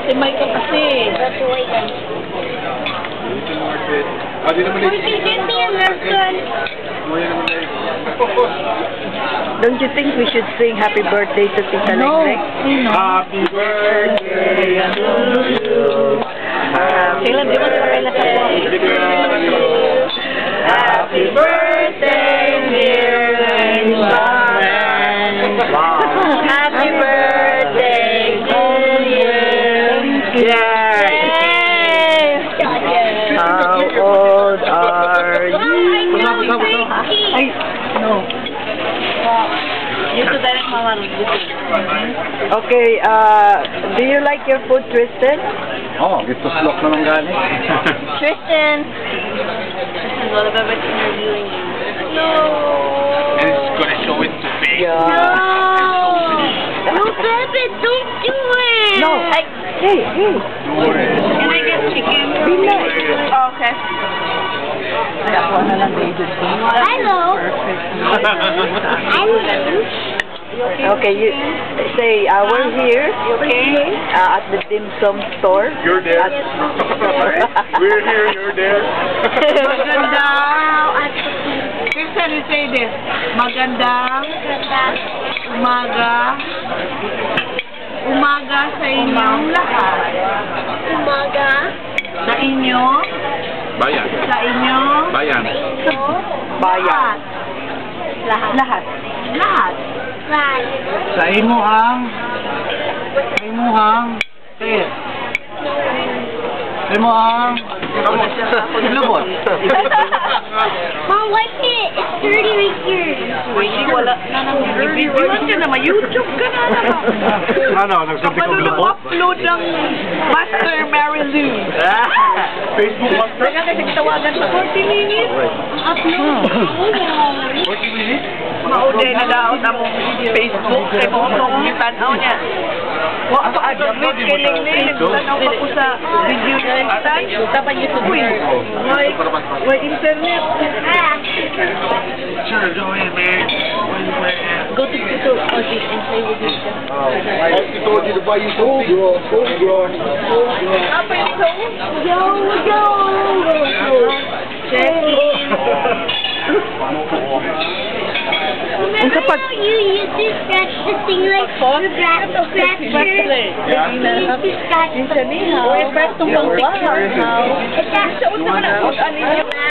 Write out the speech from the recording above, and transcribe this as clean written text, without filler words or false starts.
Si Michael kasi. Graduated. Di naman Would you give me a lesson? Don't you think we should sing happy birthday to Tita No. Leng? Sino? Happy birthday to you. Kailan di ba sa kaila sa Happy birthday, dear Leng. Happy birthday to you. Yay! How old are you? Ay, no. Dito tayo nagmamarag dito. Okay, do you like your food, Tristan? Oh, ito slok na lang galing. Tristan. Tristan, what about interviewing you? No. And it's gonna show it to me. No. No, Pepe, don't do it. No. Hey. Don't worry. Can I get chicken? Be nice. Oh, okay. Ako na lang, David. Hello. Hello. Okay, you say, we're here at the dim sum store. You're there. We're here, you're there. Maganda. Tristan, you say this. Magandang umaga sa inyong lahat. Umaga. Sa inyo. Bayan. Sa inyo. Bayan. Bayan. Lahat. Right. Sa imuhang lubot. Mom, wipe it. It's dirty right here. Wala na nang reviewan ka naman. YouTube ka na naman. Ano, nagsabi ko lubot? Upload ng Master Mary Lou. Facebook master? Kaya kasi tawagan sa 40 minutes. Upload. 40 minutes? Mauday na daot ang Facebook. Kaya mo kung tanaw niya. Wa ako upload kay Lingling. Tanaw pa ko sa video niya. Tapos YouTube. May internet. Sure, go in, man. Go to Audi and play with this. I actually told you to buy you some full grown. Apa yung ito? Yo. Check in. Remember how you used to scratch the thing like the grass scratcher? You used to scratch the thing. Press tong pang picture. Sa unsa man ang ano niya?